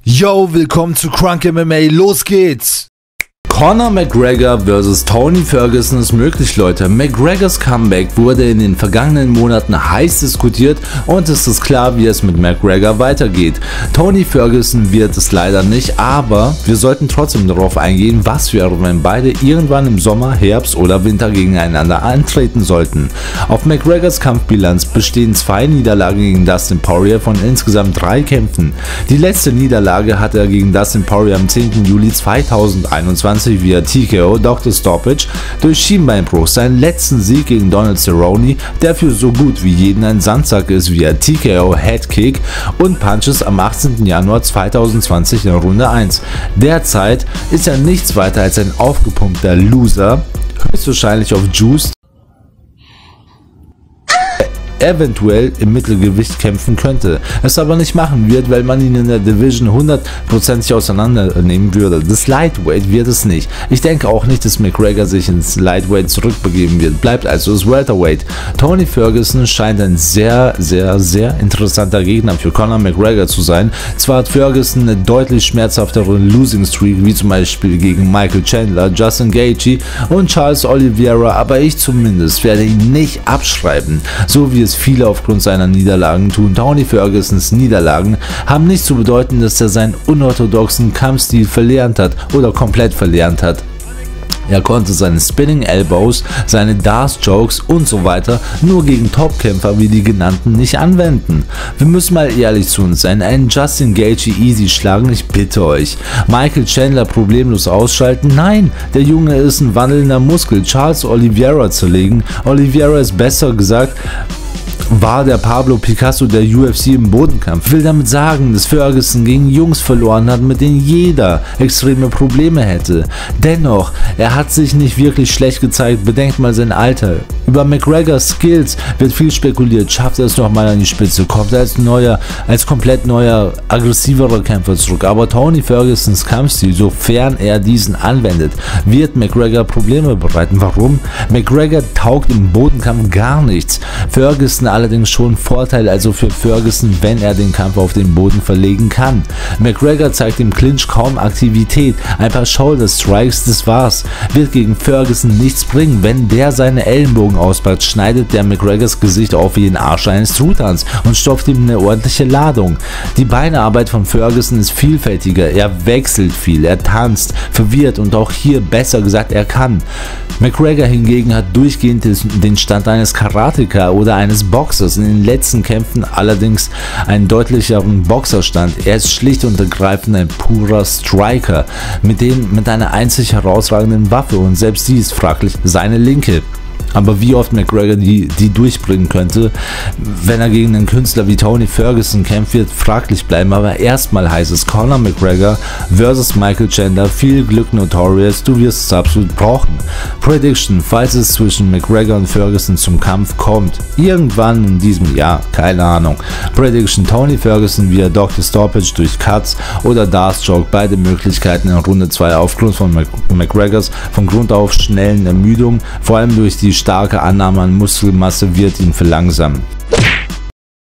Yo, willkommen zu Crunk MMA, los geht's! Conor McGregor vs. Tony Ferguson ist möglich, Leute. McGregors Comeback wurde in den vergangenen Monaten heiß diskutiert und es ist klar, wie es mit McGregor weitergeht. Tony Ferguson wird es leider nicht, aber wir sollten trotzdem darauf eingehen, was wäre, wenn beide irgendwann im Sommer, Herbst oder Winter gegeneinander antreten sollten. Auf McGregors Kampfbilanz bestehen 2 Niederlagen gegen Dustin Poirier von insgesamt 3 Kämpfen. Die letzte Niederlage hatte er gegen Dustin Poirier am 10. Juli 2021 via TKO Dr. Stoppage durch Schienbeinbruch. Seinen letzten Sieg gegen Donald Cerrone, der für so gut wie jeden ein Sandsack ist, via TKO Headkick und Punches am 18. Januar 2020 in Runde 1. Derzeit ist er nichts weiter als ein aufgepumpter Loser, höchstwahrscheinlich auf Juice, eventuell im Mittelgewicht kämpfen könnte, es aber nicht machen wird, weil man ihn in der Division 100% auseinandernehmen würde. Das Lightweight wird es nicht. Ich denke auch nicht, dass McGregor sich ins Lightweight zurückbegeben wird, bleibt also das Welterweight. Tony Ferguson scheint ein sehr interessanter Gegner für Conor McGregor zu sein. Zwar hat Ferguson eine deutlich schmerzhaftere Losing Streak, wie zum Beispiel gegen Michael Chandler, Justin Gaethje und Charles Oliveira, aber ich zumindest werde ihn nicht abschreiben, so wie es viele aufgrund seiner Niederlagen tun. Tony Fergusons Niederlagen haben nicht zu bedeuten, dass er seinen unorthodoxen Kampfstil verlernt hat oder komplett verlernt hat. Er konnte seine Spinning Elbows, seine Darce Jokes und so weiter nur gegen Topkämpfer wie die genannten nicht anwenden. Wir müssen mal ehrlich zu uns sein, einen Justin Gaethje easy schlagen, ich bitte euch. Michael Chandler problemlos ausschalten? Nein, der Junge ist ein wandelnder Muskel. Charles Oliveira zerlegen? Oliveira ist besser gesagt, war der Pablo Picasso der UFC im Bodenkampf. Will damit sagen, dass Ferguson gegen Jungs verloren hat, mit denen jeder extreme Probleme hätte. Dennoch, er hat sich nicht wirklich schlecht gezeigt, bedenkt mal sein Alter. Über McGregors Skills wird viel spekuliert, schafft er es nochmal an die Spitze, kommt er als komplett neuer, aggressiverer Kämpfer zurück. Aber Tony Fergusons Kampfstil, sofern er diesen anwendet, wird McGregor Probleme bereiten. Warum? McGregor taugt im Bodenkampf gar nichts. Ferguson allerdings schon Vorteil also für Ferguson, wenn er den Kampf auf den Boden verlegen kann. McGregor zeigt im Clinch kaum Aktivität, ein paar Shoulder Strikes, das war's. Wird gegen Ferguson nichts bringen, wenn der seine Ellenbogen auspackt, schneidet der McGregors Gesicht auf wie den Arsch eines Trutans und stopft ihm eine ordentliche Ladung. Die Beinearbeit von Ferguson ist vielfältiger, er wechselt viel, er tanzt, verwirrt und auch hier besser gesagt er kann. McGregor hingegen hat durchgehend den Stand eines Karateka oder eines Boxers, in den letzten Kämpfen allerdings einen deutlicheren Boxerstand. Er ist schlicht und ergreifend ein purer Striker mit einer einzig herausragenden Waffe und selbst die ist fraglich, seine linke. Aber wie oft McGregor die durchbringen könnte, wenn er gegen einen Künstler wie Tony Ferguson kämpft, wird fraglich bleiben. Aber erstmal heißt es Conor McGregor vs. Michael Chandler. Viel Glück, Notorious, du wirst es absolut brauchen. Prediction, falls es zwischen McGregor und Ferguson zum Kampf kommt, irgendwann in diesem Jahr, keine Ahnung. Prediction, Tony Ferguson via Dr. Stoppage durch Cuts oder Darce Choke, beide Möglichkeiten in Runde 2 aufgrund von McGregors von Grund auf schnellen Ermüdung, vor allem durch die starke Annahme an Muskelmasse wird ihn verlangsamen.